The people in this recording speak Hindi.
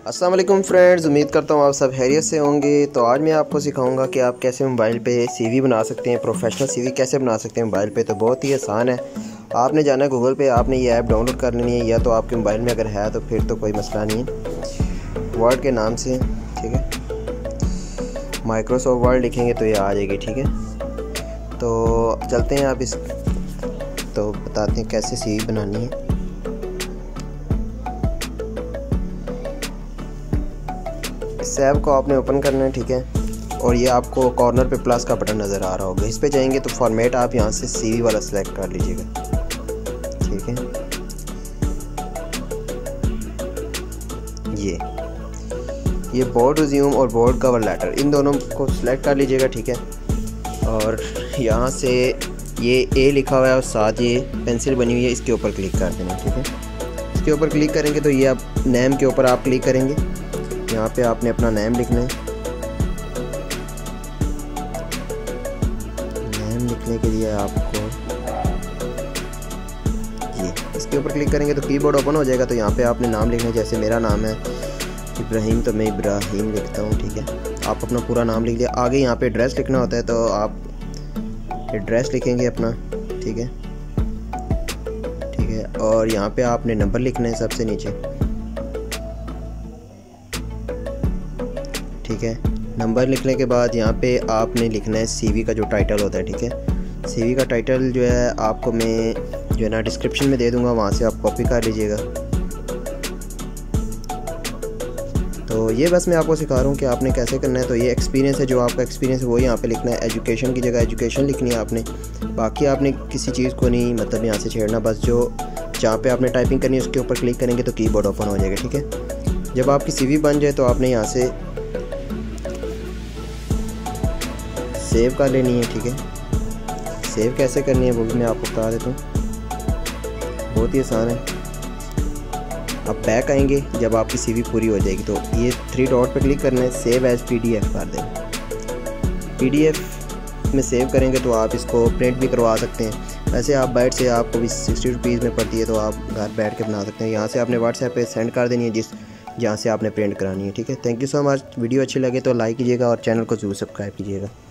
अस्सलाम वालेकुम फ्रेंड्स, उम्मीद करता हूँ आप सब खैरियत से होंगे। तो आज मैं आपको सिखाऊंगा कि आप कैसे मोबाइल पे सीवी बना सकते हैं। प्रोफेशनल सीवी कैसे बना सकते हैं मोबाइल पे। तो बहुत ही आसान है। आपने जाना है गूगल पे, आपने ये ऐप डाउनलोड कर लेनी है, या तो आपके मोबाइल में अगर है तो फिर तो कोई मसला नहीं है। वर्ड के नाम से, ठीक है, माइक्रोसॉफ्ट वर्ड लिखेंगे तो ये आ जाएगी, ठीक है। तो चलते हैं आप तो बताते हैं कैसे सीवी बनानी है। इस ऐप को आपने ओपन करना है, ठीक है। और ये आपको कॉर्नर पे प्लस का बटन नज़र आ रहा होगा, इस पे जाएंगे तो फॉर्मेट आप यहाँ से सीवी वाला सेलेक्ट कर लीजिएगा, ठीक है। ये बोर्ड रिज्यूम और बोर्ड कवर लेटर, इन दोनों को सिलेक्ट कर लीजिएगा, ठीक है। और यहाँ से ये ए लिखा हुआ है और साथ ये पेंसिल बनी हुई है, इसके ऊपर क्लिक कर देना, ठीक है। इसके ऊपर क्लिक करेंगे तो ये आप नेम के ऊपर आप क्लिक करेंगे। यहाँ पे आपने अपना नेम लिखना है। नेम लिखने के लिए आपको ये इसके ऊपर क्लिक करेंगे तो कीबोर्ड ओपन हो जाएगा। तो यहाँ पे आपने नाम लिखना है, जैसे मेरा नाम है इब्राहिम तो मैं इब्राहिम लिखता हूँ, ठीक है। आप अपना पूरा नाम लिख लिया। आगे यहाँ पे एड्रेस लिखना होता है तो आप एड्रेस लिखेंगे अपना, ठीक है, ठीक है। और यहाँ पे आपने नंबर लिखना है सबसे नीचे, ठीक है। नंबर लिखने के बाद यहाँ पे आपने लिखना है सीवी का जो टाइटल होता है, ठीक है। सीवी का टाइटल जो है आपको मैं जो है ना डिस्क्रिप्शन में दे दूँगा, वहाँ से आप कॉपी कर लीजिएगा। तो ये बस मैं आपको सिखा रहा हूँ कि आपने कैसे करना है। तो ये एक्सपीरियंस है, जो आपका एक्सपीरियंस है वो यहाँ पे लिखना है। एजुकेशन की जगह एजुकेशन लिखनी है आपने। बाकी आपने किसी चीज़ को नहीं मतलब यहाँ से छेड़ना, बस जो जहाँ पे आपने टाइपिंग करनी है उसके ऊपर क्लिक करेंगे तो कीबोर्ड ओपन हो जाएगा, ठीक है। जब आपकी सीवी बन जाए तो आपने यहाँ से सेव कर लेनी है, ठीक है। सेव कैसे करनी है वो भी मैं आपको बता देता हूँ, बहुत ही आसान है। आप बैक आएंगे, जब आपकी सीवी पूरी हो जाएगी तो ये 3 डॉट पे क्लिक करना है, सेव एज पीडीएफ कर दें। पीडीएफ में सेव करेंगे तो आप इसको प्रिंट भी करवा सकते हैं। वैसे आप बाइट से आपको भी 60 रुपीज़ में पड़ती है, तो आप घर बैठ के बना सकते हैं। यहाँ से आपने व्हाट्सएप पे सेंड कर देनी है जहाँ से आपने प्रिंट करानी है, ठीक है। Thank you so much. Video अच्छी लगे तो लाइक कीजिएगा और चैनल को ज़रूर सब्सक्राइब कीजिएगा।